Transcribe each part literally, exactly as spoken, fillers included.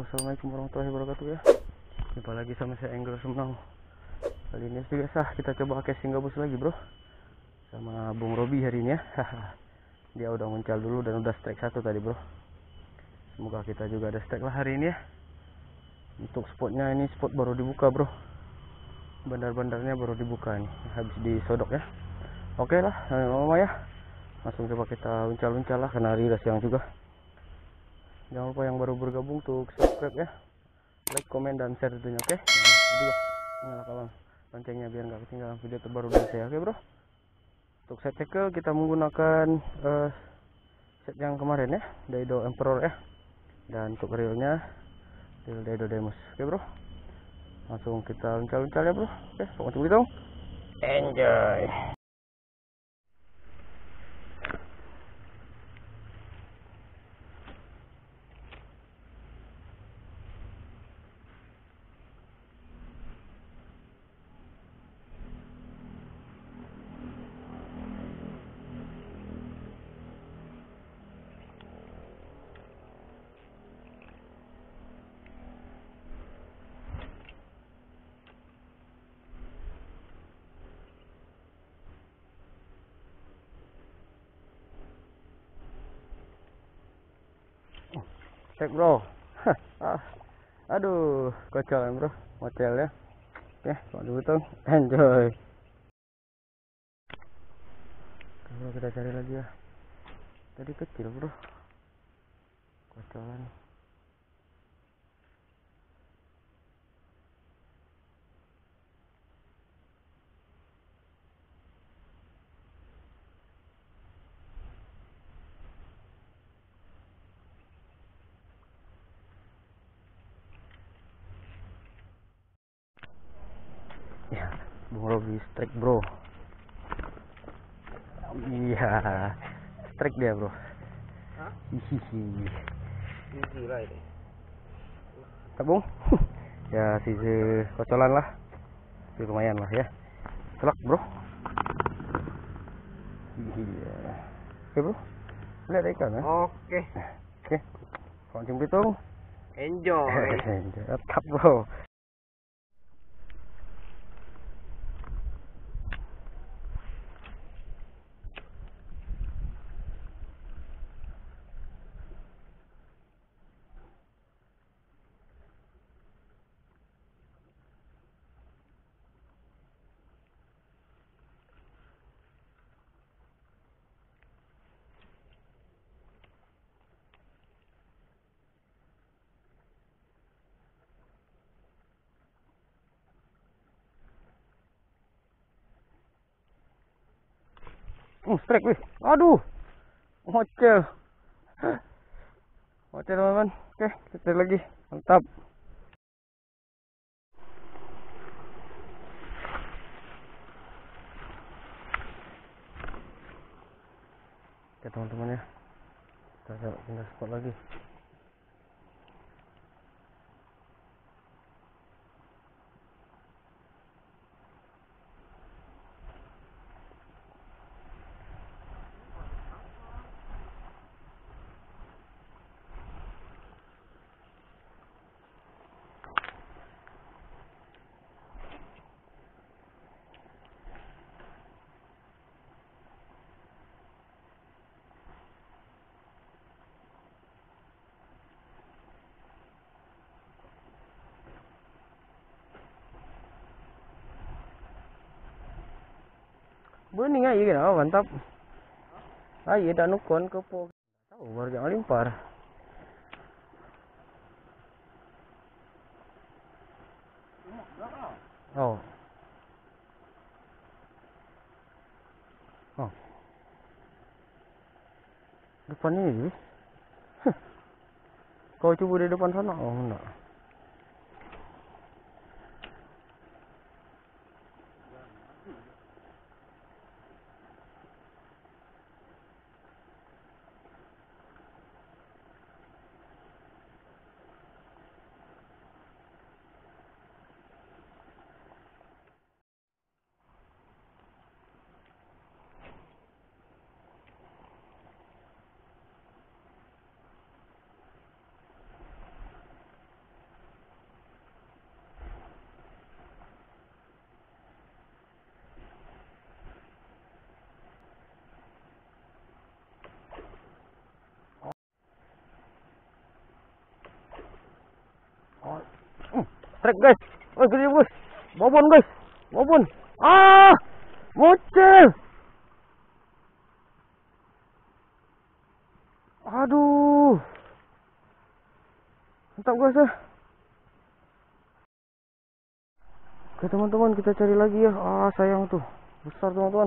bro, assalamualaikum warahmatullahi wabarakatuh ya. Jumpa lagi sama saya Angler Sumnau. Kali ini seperti biasa kita coba casing gabus lagi bro, sama Bung Robi hari ini ya. Dia udah muncal dulu dan udah strike satu tadi bro. Semoga kita juga ada strike lah hari ini ya. Untuk spotnya ini spot baru dibuka bro, bandar-bandarnya baru dibuka nih, habis disodok ya. Oke lah, mama ya, langsung coba kita uncal-uncal lah karena hari udah siang juga. Jangan lupa yang baru bergabung untuk subscribe ya, like, komen, dan share tentunya. Oke, nah, juga nyalakan loncengnya biar nggak ketinggalan video terbaru dari saya. Oke bro, untuk set tackle kita menggunakan uh, set yang kemarin ya, Daido Emperor ya, dan untuk reelnya reel Daido Demus. Oke bro, langsung kita uncal-uncal ya bro. Oke, pokoknya begitu, enjoy. Strike bro. ah, aduh kocok bro, motel ya. Oke, kalau dulu enjoy. Kalau kita cari lagi ya, tadi kecil bro, kocolan. Ya, Bung Robi strike bro. Iya, strike dia bro. Hah? Hihihi. Sisi lah ini. Tabung. Ya sisi kocolan lah. Tapi lumayan lah ya. Selak bro. Iya. Oke bro. Lihat ikan ya. Oke. Oke. Pancing Belitung. Enjoy. Tetap bro. Uh, strike wih. Aduh. Ngocel. Ngocel teman-teman. Oke, kita lagi. Mantap. Oke teman-teman ya. Kita coba pindah spot lagi. Bening aja gitu, mantap. Ayo dah nukon ke po. Tahu baru jangan limpar. Oh. Oh. Depan ini. Kau coba di depan sana. Oh, enggak. Trek guys. Oh gede guys. Bobon guys. Bobon. Ah, mocel. Aduh. Mantap guys ya. Oke teman-teman, kita cari lagi ya. Ah sayang tuh. Besar teman-teman.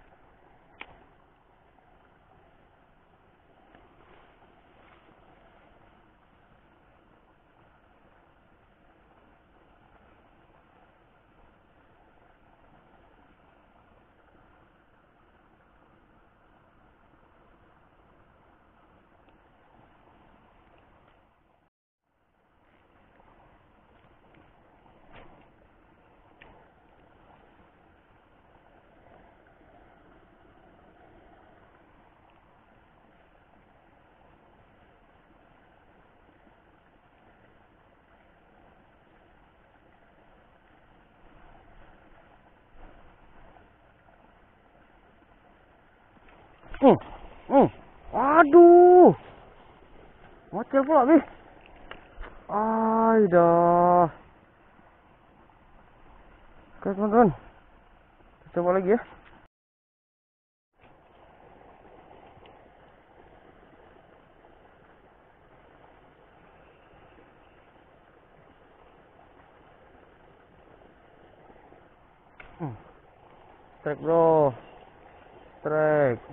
Hmm, hmm. Aduh. Mocel pula, Bi. Aidah. Oke, teman-teman. Kita coba lagi ya. Hmm. Strike, bro. Strike.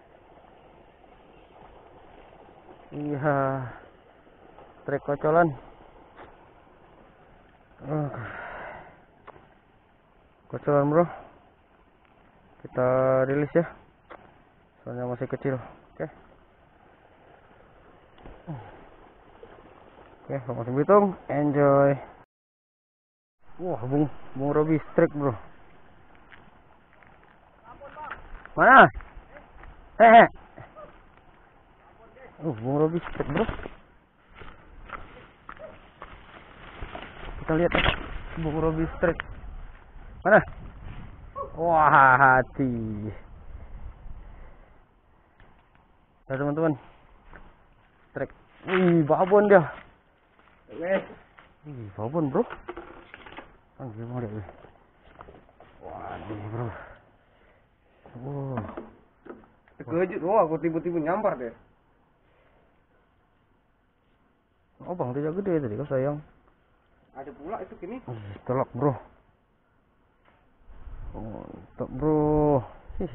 Iya. Strike kocolan. Uh. Kocolan, bro. Kita rilis ya. Soalnya masih kecil. Oke. Oke, langsung hitung. Enjoy. Wah, Bung Bung Robi strike, bro. Mana? Hehe. Uh, Bung Robi strike, bro. Kita lihat ya. Bung Robi strike. Mana? Wah, hati. Ya teman-teman. Strike. Wih, babon dia. Wih, babon, bro. Ah, gimana dia? Waduh, bro. Wow. Terkejut, wah aku tiba-tiba nyampar deh. Oh bang, tidak gede tadi kau sayang. Ada pula itu kini. Ih, telak, bro. Oh, mantap, bro. Ih.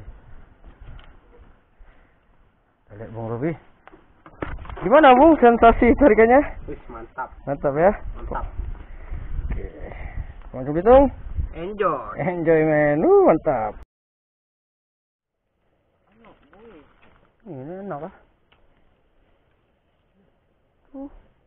Kita lihat Bung Robi. Gimana, Bung, sensasi tarikannya? Wih, mantap. Mantap ya. Mantap. Oke. Langsung hitung. Enjoy. Enjoy, man. Uh, mantap. Ini enak lah. Uh.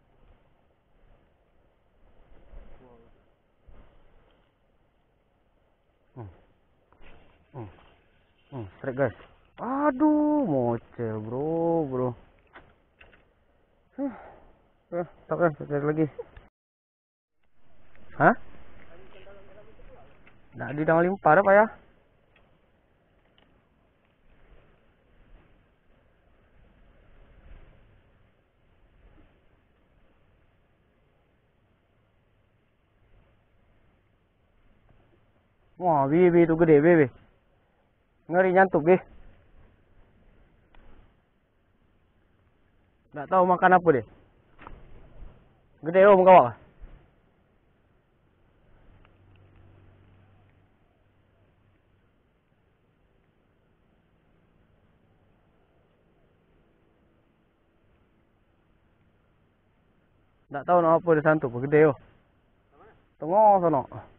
Hmm. Hmm. Hmm. Strike, guys. Aduh, mocel, bro, bro. Huh. Eh, tak ya, cari lagi. Hah? Nggak di dalam limpah ada, Pak ya? Wah, bi, bi itu gede, bi, bi. Ngeri nyantuk, bi. Nggak tahu makan apa deh. Gede om kau. Nggak tahu no apa deh santuk, gede yo. Tengok sono.